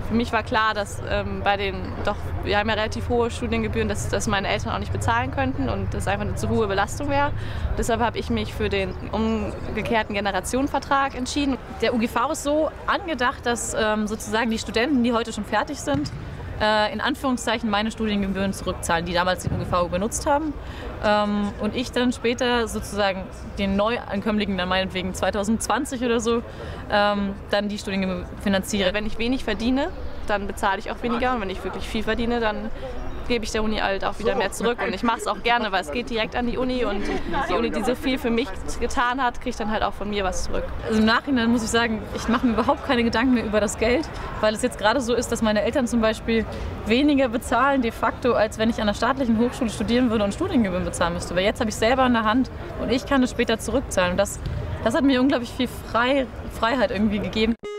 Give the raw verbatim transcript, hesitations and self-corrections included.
Für mich war klar, dass ähm, bei den doch, wir haben ja relativ hohe Studiengebühren, dass, dass meine Eltern auch nicht bezahlen könnten und das einfach eine zu hohe Belastung wäre. Deshalb habe ich mich für den umgekehrten Generationenvertrag entschieden. Der U G V ist so angedacht, dass ähm, sozusagen die Studenten, die heute schon fertig sind, äh, in Anführungszeichen meine Studiengebühren zurückzahlen, die damals den U G V benutzt haben. Ähm, und ich dann später sozusagen den Neuankömmlingen, dann meinetwegen zwanzig zwanzig oder so, ähm, dann die Studiengebühren finanziere. Wenn ich wenig verdiene, dann bezahle ich auch weniger und wenn ich wirklich viel verdiene, dann gebe ich der Uni halt auch wieder mehr zurück und ich mache es auch gerne, weil es geht direkt an die Uni und die Uni, die so viel für mich getan hat, kriegt dann halt auch von mir was zurück. Also im Nachhinein muss ich sagen, ich mache mir überhaupt keine Gedanken mehr über das Geld, weil es jetzt gerade so ist, dass meine Eltern zum Beispiel weniger bezahlen de facto, als wenn ich an einer staatlichen Hochschule studieren würde und Studiengebühren bezahlen müsste. Weil jetzt habe ich selber in der Hand und ich kann es später zurückzahlen und das, das hat mir unglaublich viel Frei, Freiheit irgendwie gegeben.